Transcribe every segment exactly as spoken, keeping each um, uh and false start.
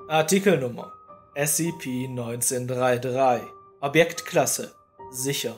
Artikelnummer S C P neunzehnhundertdreiunddreißig Objektklasse Sicher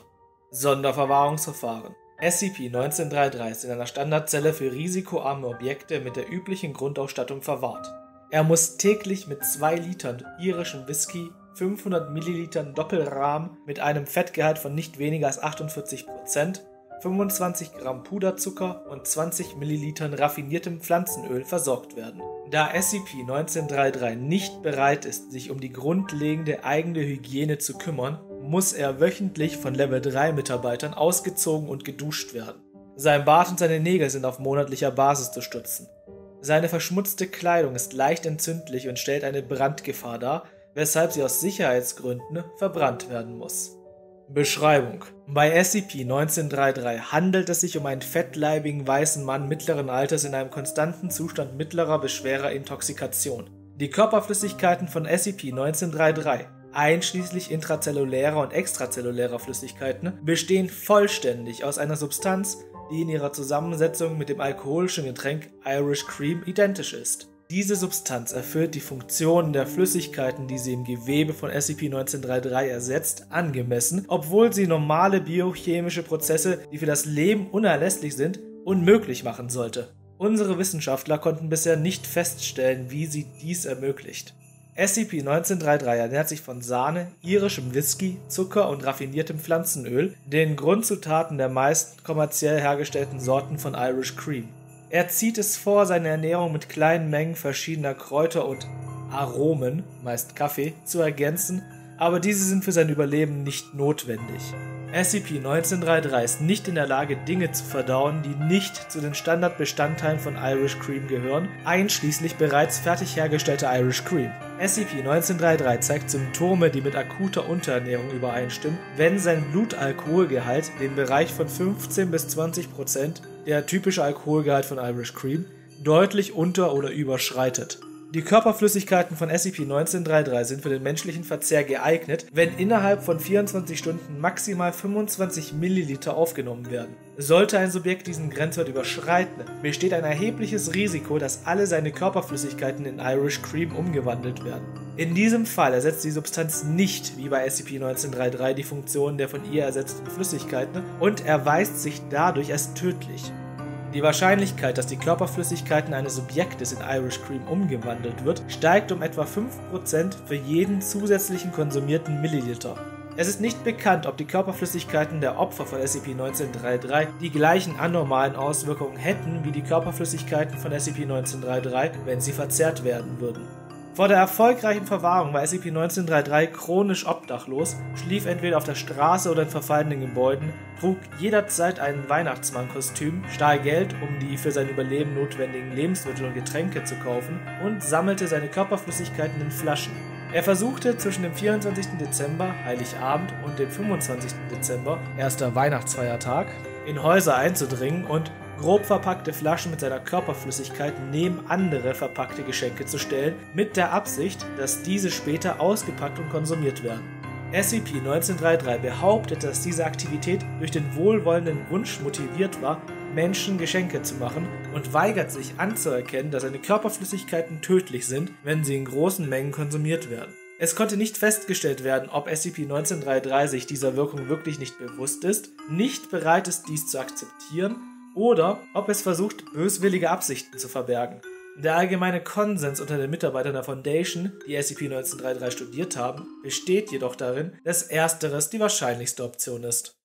Sonderverwahrungsverfahren S C P neunzehnhundertdreiunddreißig ist in einer Standardzelle für risikoarme Objekte mit der üblichen Grundausstattung verwahrt. Er muss täglich mit zwei Litern irischem Whisky, fünfhundert Millilitern Doppelrahm mit einem Fettgehalt von nicht weniger als achtundvierzig Prozent, fünfundzwanzig Gramm Puderzucker und zwanzig Millilitern raffiniertem Pflanzenöl versorgt werden. Da S C P neunzehnhundertdreiunddreißig nicht bereit ist, sich um die grundlegende eigene Hygiene zu kümmern, muss er wöchentlich von Level drei Mitarbeitern ausgezogen und geduscht werden. Sein Bart und seine Nägel sind auf monatlicher Basis zu stutzen. Seine verschmutzte Kleidung ist leicht entzündlich und stellt eine Brandgefahr dar, weshalb sie aus Sicherheitsgründen verbrannt werden muss. Beschreibung: Bei S C P neunzehnhundertdreiunddreißig handelt es sich um einen fettleibigen weißen Mann mittleren Alters in einem konstanten Zustand mittlerer bis schwerer Intoxikation. Die Körperflüssigkeiten von S C P neunzehnhundertdreiunddreißig, einschließlich intrazellulärer und extrazellulärer Flüssigkeiten, bestehen vollständig aus einer Substanz, die in ihrer Zusammensetzung mit dem alkoholischen Getränk Irish Cream identisch ist. Diese Substanz erfüllt die Funktionen der Flüssigkeiten, die sie im Gewebe von S C P neunzehnhundertdreiunddreißig ersetzt, angemessen, obwohl sie normale biochemische Prozesse, die für das Leben unerlässlich sind, unmöglich machen sollte. Unsere Wissenschaftler konnten bisher nicht feststellen, wie sie dies ermöglicht. S C P neunzehnhundertdreiunddreißig ernährt sich von Sahne, irischem Whisky, Zucker und raffiniertem Pflanzenöl, den Grundzutaten der meisten kommerziell hergestellten Sorten von Irish Cream. Er zieht es vor, seine Ernährung mit kleinen Mengen verschiedener Kräuter und Aromen, meist Kaffee, zu ergänzen, aber diese sind für sein Überleben nicht notwendig. S C P neunzehnhundertdreiunddreißig ist nicht in der Lage, Dinge zu verdauen, die nicht zu den Standardbestandteilen von Irish Cream gehören, einschließlich bereits fertig hergestellter Irish Cream. S C P neunzehnhundertdreiunddreißig zeigt Symptome, die mit akuter Unterernährung übereinstimmen, wenn sein Blutalkoholgehalt den Bereich von fünfzehn bis zwanzig Prozent, der typische Alkoholgehalt von Irish Cream, deutlich unter- oder überschreitet. Die Körperflüssigkeiten von S C P neunzehnhundertdreiunddreißig sind für den menschlichen Verzehr geeignet, wenn innerhalb von vierundzwanzig Stunden maximal fünfundzwanzig Milliliter aufgenommen werden. Sollte ein Subjekt diesen Grenzwert überschreiten, besteht ein erhebliches Risiko, dass alle seine Körperflüssigkeiten in Irish Cream umgewandelt werden. In diesem Fall ersetzt die Substanz nicht, wie bei S C P neunzehnhundertdreiunddreißig, die Funktion der von ihr ersetzten Flüssigkeiten und erweist sich dadurch als tödlich. Die Wahrscheinlichkeit, dass die Körperflüssigkeiten eines Subjektes in Irish Cream umgewandelt wird, steigt um etwa fünf Prozent für jeden zusätzlichen konsumierten Milliliter. Es ist nicht bekannt, ob die Körperflüssigkeiten der Opfer von S C P neunzehnhundertdreiunddreißig die gleichen anormalen Auswirkungen hätten wie die Körperflüssigkeiten von S C P neunzehnhundertdreiunddreißig, wenn sie verzehrt werden würden. Vor der erfolgreichen Verwahrung war S C P neunzehnhundertdreiunddreißig chronisch obdachlos, schlief entweder auf der Straße oder in verfallenen Gebäuden, trug jederzeit ein Weihnachtsmannkostüm, stahl Geld, um die für sein Überleben notwendigen Lebensmittel und Getränke zu kaufen und sammelte seine Körperflüssigkeiten in Flaschen. Er versuchte zwischen dem vierundzwanzigsten Dezember, Heiligabend, und dem fünfundzwanzigsten Dezember, erster Weihnachtsfeiertag, in Häuser einzudringen und grob verpackte Flaschen mit seiner Körperflüssigkeit neben andere verpackte Geschenke zu stellen, mit der Absicht, dass diese später ausgepackt und konsumiert werden. S C P neunzehnhundertdreiunddreißig behauptet, dass diese Aktivität durch den wohlwollenden Wunsch motiviert war, Menschen Geschenke zu machen, und weigert sich anzuerkennen, dass seine Körperflüssigkeiten tödlich sind, wenn sie in großen Mengen konsumiert werden. Es konnte nicht festgestellt werden, ob S C P neunzehnhundertdreiunddreißig sich dieser Wirkung wirklich nicht bewusst ist, nicht bereit ist, dies zu akzeptieren, oder ob es versucht, böswillige Absichten zu verbergen. Der allgemeine Konsens unter den Mitarbeitern der Foundation, die S C P neunzehnhundertdreiunddreißig studiert haben, besteht jedoch darin, dass ersteres die wahrscheinlichste Option ist.